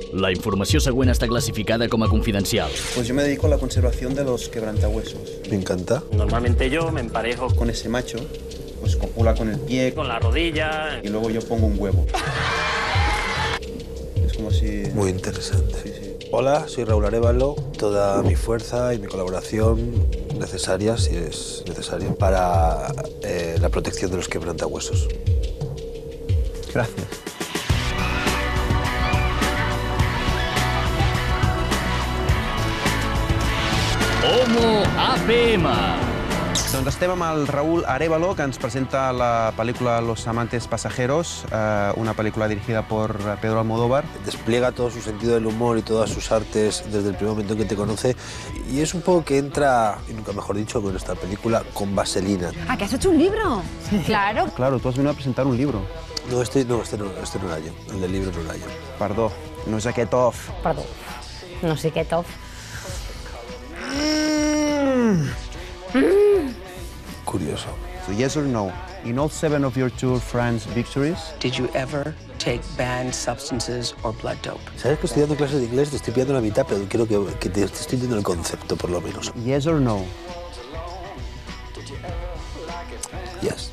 La informació següent està classificada com a confidencial. Pues yo me dedico a la conservación de los quebrantahuesos. Me encanta. Normalmente yo me emparejo Con ese macho, pues copula con el pie con la rodilla. y luego yo pongo un huevo. Es como si... Muy interesante. Sí, sí. Hola, soy Raúl Arévalo. Toda mi fuerza y mi colaboración necesaria, si es necesaria, para la protección de los quebrantahuesos. Gracias. Homo APM. Doncs estem amb el Raúl Arévalo, que ens presenta la pel·lícula Los amantes pasajeros, una pel·lícula dirigida por Pedro Almodóvar. Despliega todo su sentido del humor y todas sus artes desde el primer momento en que te conoce. Y es un poco que entra, y nunca mejor dicho, con esta película, con vaselina. ¿Ah, que has hecho un libro? Claro. Claro, tú has venido a presentar un libro. No, este no era yo. El del libro no era yo. Perdó, no és aquest off. Perdó. No sé què tof. Curioso. So yes or no, in all 7 of your Tour France victories, Did you ever take banned substances or blood dope? Sabes que estoy dando clases de inglés, te estoy pillando la mitad, pero creo que te estoy dando el concepto, por lo menos. yes or no, Yes.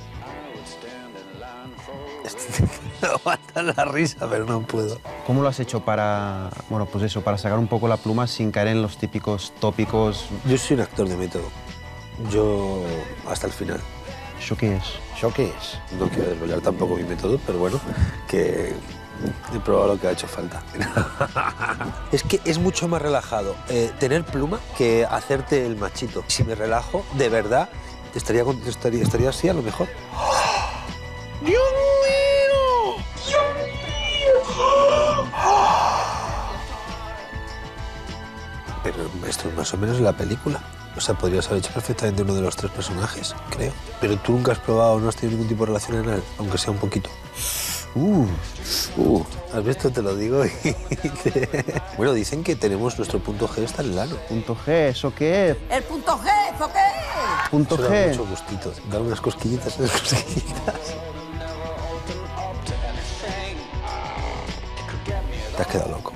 No aguanta la risa, pero no puedo. ¿cómo lo has hecho para, bueno, pues eso, para sacar un poco la pluma sin caer en los típicos tópicos? Yo soy un actor de método. Yo hasta el final. ¿Eso qué es? ¿Yo qué es? No quiero desvelar tampoco mi método, pero bueno, que he probado lo que ha hecho falta. Es que es mucho más relajado tener pluma que hacerte el machito. Si me relajo, de verdad, estaría así a lo mejor. ¡Dios mío! ¡Dios mío! Pero esto es más o menos la película. O sea, podrías haber hecho perfectamente uno de los 3 personajes, creo. Pero tú nunca has probado, no has tenido ningún tipo de relación anal, aunque sea un poquito. ¿Has visto? Te lo digo. Bueno, dicen que tenemos nuestro punto G está en el ano. Punto G, ¿eso qué es? El punto G, ¿eso qué es? Punto Eso da G. mucho gustito. Dar unas cosquillitas, Te has quedado loco.